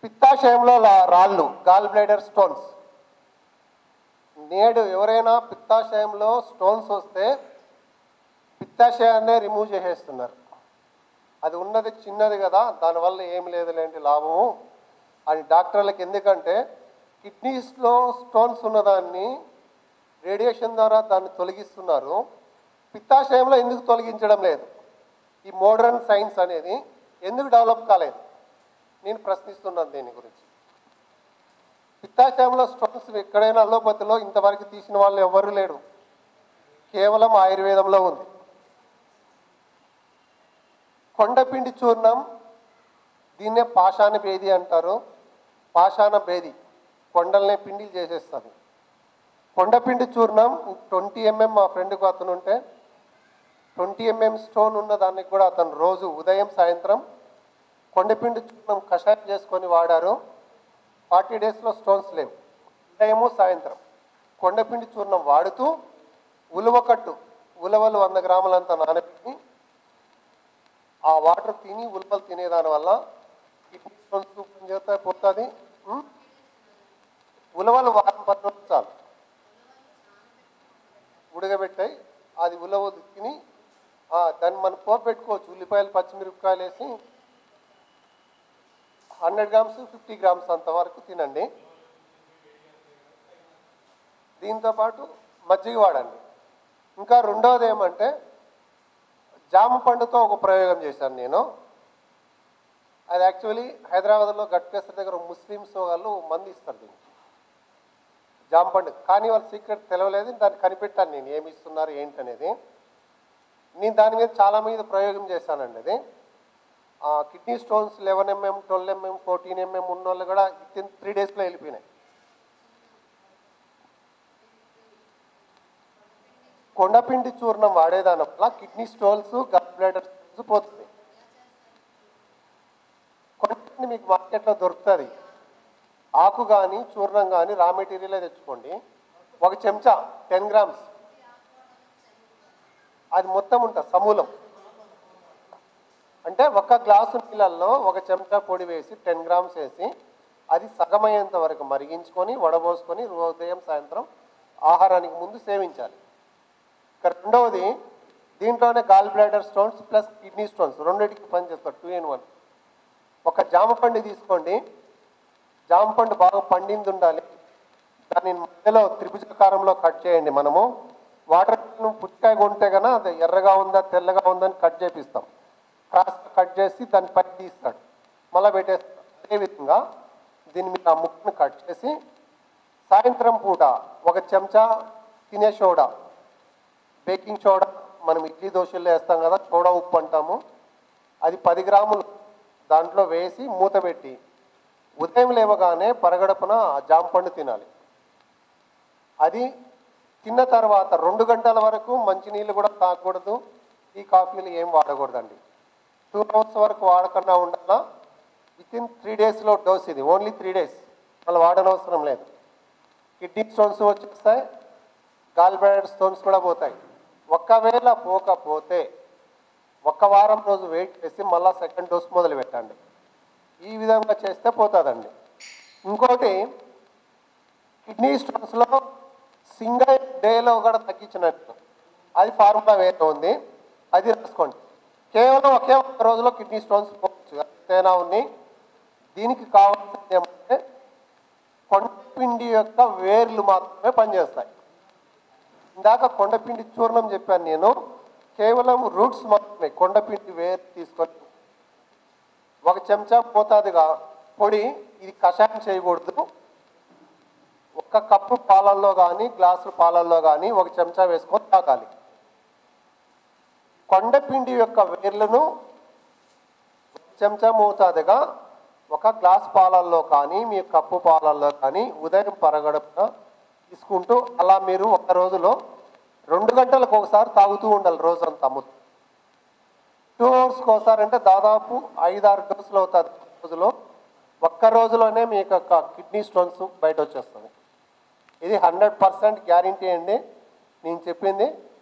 పిత్తాశయంలో రాళ్ళు, gall bladder stones. నేడు ఎవరైనా పిత్తాశయంలో స్టోన్స్ వస్తే పిత్తాశయాన్నే రిమూవ్ చేసేస్తున్నారు. అది ఉన్నది చిన్నది కదా, దానివల్ల ఏం లేదులేంటి లాభము అని డాక్టర్లకు. ఎందుకంటే కిడ్నీస్లో స్టోన్స్ ఉన్నదాన్ని రేడియేషన్ ద్వారా దాన్ని తొలగిస్తున్నారు. పిత్తాశయంలో ఎందుకు తొలగించడం లేదు? ఈ మోడర్న్ సైన్స్ అనేది ఎందుకు డెవలప్ కాలేదు? నేను ప్రశ్నిస్తున్నాను దీని గురించి. పిత్తాశయంలో స్టోన్స్ ఎక్కడైనా అల్లోపతిలో ఇంతవరకు తీసిన వాళ్ళు ఎవరు లేరు, కేవలం ఆయుర్వేదంలో ఉంది. కొండపిండి చూర్ణం, దీన్నే పాషాణ భేది అంటారు. పాషాణ భేది కొండల్నే పిండిలు చేసేస్తుంది. కొండపిండి చూర్ణం 20 mm మా ఫ్రెండ్కి అతను ఉంటే 20 mm స్టోన్ ఉన్న దానికి కూడా అతను రోజు ఉదయం సాయంత్రం కొండపిండి చూర్ణం కషాయం చేసుకొని వాడారు. 40 daysలో స్టోన్స్ లేవు. ఉదయము సాయంత్రం కొండపిండి చూర్ణం వాడుతూ ఉలవకట్టు, ఉలవలు 100 గ్రాములంతా నానబెట్టి ఆ వాటర్ తిని ఉలవలు తినేదాని వల్ల కిడ్నీ స్టోన్స్ పనిచేస్తా పోతుంది. ఉలవలు వారం 10 రోజులు చాలు ఉడకబెట్టాయి. అది ఉలవలు తిని దాన్ని మనం పోపు పెట్టుకోవచ్చు. ఉల్లిపాయలు పచ్చిమిరపకాయలు వేసి 100 grams 50 grams అంతవరకు తినండి. దీంతోపాటు మజ్జిగ వాడండి. ఇంకా రెండవది ఏమంటే జామ పండుతో ఒక ప్రయోగం చేశాను నేను. అది యాక్చువల్లీ హైదరాబాద్లో గట్కేశ్వర దగ్గర ముస్లిమ్స్ వాళ్ళు మంది ఇస్తారు దీనికి, జామ పండు. కానీ వాళ్ళ సీక్రెట్ తెలియలేదు. దాన్ని కనిపెట్టాను నేను, ఏమి ఇస్తున్నారు ఏంటి అనేది. నేను దాని మీద చాలా మీద ప్రయోగం చేశానండి. అది kidney stones 11 mm 12 mm 14 mm ఉన్న వాళ్ళు కూడా 3 daysలో వెళ్ళిపోయినాయి. కొండపిండి చూర్ణం వాడేదాని వల్ల kidney stones, gall bladder stones పోతుంది. కొండపిండి మీకు మార్కెట్లో దొరుకుతుంది. ఆకు కానీ చూర్ణం కానీ రా మెటీరియలే తెచ్చుకోండి. 1 చెంచా 10 grams అది మొత్తం ఉంటుంది సమూలం. అంటే 1 గ్లాసు నీళ్ళల్లో 1 చెంచా పొడి వేసి 10 grams వేసి అది సగమయ్యేంత వరకు మరిగించుకొని వడబోసుకొని ఉదయం సాయంత్రం ఆహారానికి ముందు సేవించాలి. రెండవది, దీంట్లోనే gall bladder stones plus kidney stones రెండింటికి పనిచేస్తారు. 2 in 1. ఒక జామపండు తీసుకోండి. జామపండు బాగా పండింది ఉండాలి. దాన్ని మధ్యలో త్రిభుజాకారంలో కట్ చేయండి. మనము వాటర్ పుచ్చకాయ కొంటే కన్నా అది ఎర్రగా ఉందా తెల్లగా ఉందని కట్ చేపిస్తాం. క్రాస్గా కట్ చేసి దాన్ని పైకి తీస్తాడు, మళ్ళీ పెట్టేస్తాడు. అదేవిధంగా దీన్ని మీరు ఆ ముక్కను కట్ చేసి సాయంత్రం పూట 1 చెంచా తినే సోడా, బేకింగ్ సోడా మనం ఇడ్లీ దోశల్లో వేస్తాం కదా, సోడా ఉప్పు అంటాము, అది 10 grams దాంట్లో వేసి మూత పెట్టి ఉదయం లేవగానే పరగడపున ఆ జామపండు తినాలి. అది తిన్న తర్వాత 2 గంటల వరకు మంచినీళ్ళు కూడా తాగకూడదు, టీ కాఫీలు ఏం వాడకూడదండి. 2 hours వరకు వాడకుండా ఉండాలా. వితిన్ 3 daysలో డోస్ ఇది. ఓన్లీ 3 days, వాళ్ళు వాడనవసరం లేదు. కిడ్నీ స్టోన్స్ వచ్చేస్తాయి, గాల్ బ్లాడర్ స్టోన్స్ కూడా పోతాయి. ఒకవేళ పోకపోతే 1 వారం రోజు వెయిట్ చేసి మళ్ళీ 2nd dose మొదలు పెట్టండి. ఈ విధంగా చేస్తే పోతుందండి. ఇంకోటి, కిడ్నీ స్టోన్స్లో సింగిల్ డేలో కూడా తగ్గించినట్టు అది ఫార్ములా వేరే ఉంది, అది రాసుకోండి. కేవలం ఒకే 1 రోజులో కిడ్నీ స్టోన్స్ పోవచ్చు. అంతేనా ఉంది. దీనికి కావాల్సింది ఏమంటే కొండపిండి యొక్క వేర్లు మాత్రమే పనిచేస్తాయి. ఇందాక కొండపిండి చూర్ణం చెప్పాను నేను, కేవలం రూట్స్ మాత్రమే. కొండపిండి వేరు తీసుకొని 1 చెంచా మోతాదుగా పొడి, ఇది కషాయం చేయకూడదు. 1 కప్పు పాలల్లో కానీ గ్లాసు పాలల్లో కానీ 1 చెంచా వేసుకొని తాగాలి. కొండపిండి యొక్క వేర్లను 1 చెంచా మోతాదుగా 1 గ్లాస్ పాలల్లో కానీ మీ కప్పు పాలల్లో కానీ ఉదయం పరగడుపున తీసుకుంటూ అలా మీరు 1 రోజులో 2 గంటలకు ఒకసారి తాగుతూ ఉండాలి రోజంతా. 2 hours ఒకసారి అంటే దాదాపు 5-6 డోసులు అవుతుంది రోజులో. 1 రోజులోనే మీ యొక్క కిడ్నీ స్టోన్స్ బయట వచ్చేస్తుంది. ఇది 100% గ్యారంటీ అండి నేను చెప్పింది.